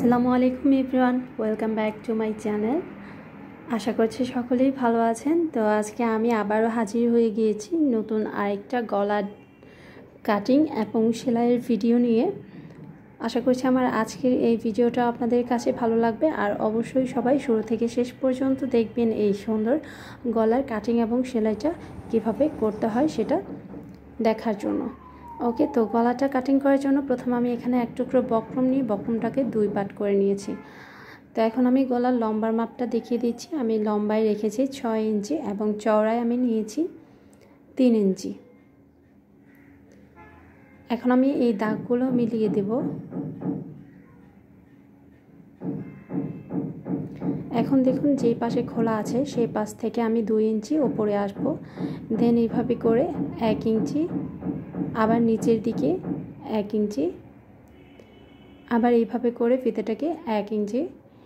আসসালামু আলাইকুম everyone, welcome back to my channel. আশা করছি সকলেই ভালো আছেন। তো আজকে আমি আবারও হাজির হয়ে গিয়েছি নতুন আরেকটা গলা কাটিং এবং সেলাইয়ের ভিডিও নিয়ে। আশা করছি আমার আজকের এই ভিডিওটা আপনাদের কাছে ভালো লাগবে, আর অবশ্যই সবাই শুরু থেকে শেষ পর্যন্ত দেখবেন এই সুন্দর গলার কাটিং এবং সেলাইটা কিভাবে করতে হয় সেটা দেখার জন্য। ওকে, তো গলাটা কাটিং করার জন্য প্রথমে আমি এখানে এক টুকরো বক্রম নিয়ে বক্রমটাকে 2 পার্ট করে নিয়েছি। তো এখন আমি গলার লম্বার মাপটা দেখিয়ে দিচ্ছি। আমি লম্বায় রেখেছি 6 ইঞ্চি এবং চওড়ায় আমি নিয়েছি 3 ইঞ্চি। এখন আমি এই দাগগুলো মিলিয়ে দেব। এখন দেখুন যেই পাশে খোলা আছে সেই পাশ থেকে আমি 2 ইঞ্চি উপরে আসবো। দেন এইভাবে করে 1 ইঞ্চি, আবার নিচের দিকে 1 ইঞ্চি, আবার এইভাবে করে ফিতেটাকে 1 ইঞ্চি,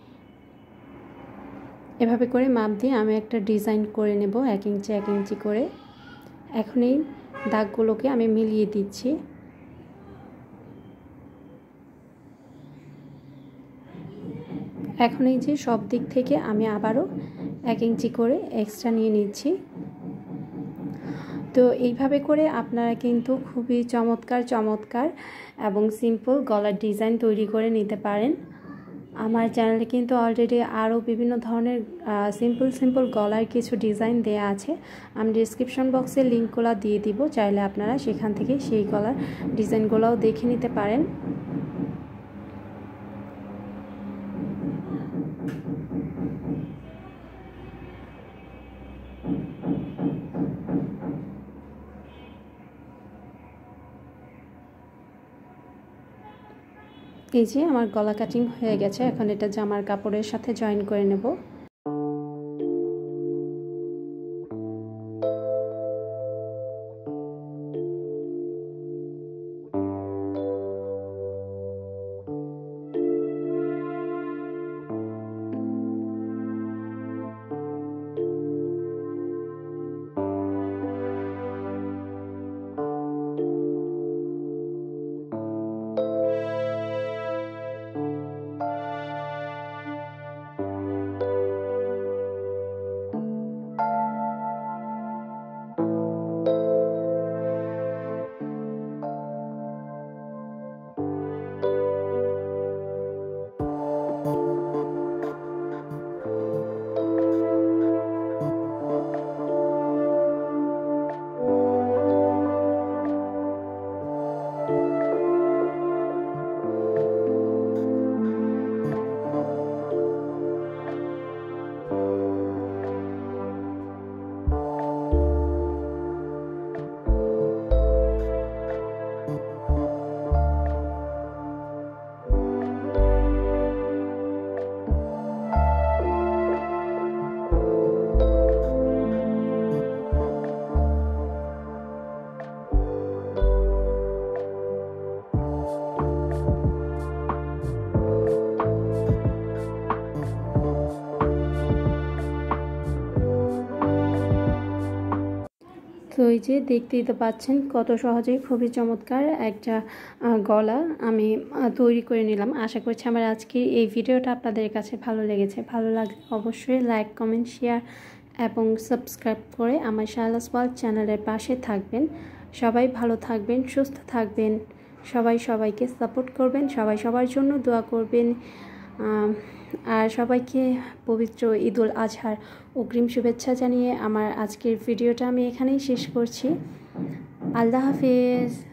এভাবে করে মাপ দিয়ে আমি একটা ডিজাইন করে নেব 1 ইঞ্চি 1 ইঞ্চি করে। এখন এই দাগগুলোকে আমি মিলিয়ে দিচ্ছি। এখন এই যে সব দিক থেকে আমি আবারও 1 ইঞ্চি করে এক্সট্রা নিয়ে নিচ্ছি। তো এইভাবে করে আপনারা কিন্তু খুবই চমৎকার এবং সিম্পল গলার ডিজাইন তৈরি করে নিতে পারেন। আমার চ্যানেলে কিন্তু অলরেডি আরও বিভিন্ন ধরনের সিম্পল গলার কিছু ডিজাইন দেয়া আছে। আমি ডেসক্রিপশন বক্সে লিঙ্কগুলো দিয়ে দিব, চাইলে আপনারা সেখান থেকে সেই গলার ডিজাইনগুলোও দেখে নিতে পারেন। এই যে আমার গলা কাটিং হয়ে গেছে। এখন এটা জামার কাপড়ের সাথে জয়েন করে নেব। তো এই যে দেখতেই তো পাচ্ছেন কত সহজেই খুবই চমৎকার একটা গলা আমি তৈরি করে নিলাম। আশা করছি আমার আজকের এই ভিডিওটা আপনাদের কাছে ভালো লেগেছে। ভালো লাগলে অবশ্যই লাইক, কমেন্ট, শেয়ার এবং সাবস্ক্রাইব করে আমার শাহলাস ওয়ার্ল্ড চ্যানেলের পাশে থাকবেন। সবাই ভালো থাকবেন, সুস্থ থাকবেন, সবাই সবাইকে সাপোর্ট করবেন, সবাই সবার জন্য দোয়া করবেন। আর সবাইকে পবিত্র ঈদুল আজহার অগ্রিম শুভেচ্ছা জানিয়ে আমার আজকের ভিডিওটা আমি এখানেই শেষ করছি। আল্লাহ হাফেজ।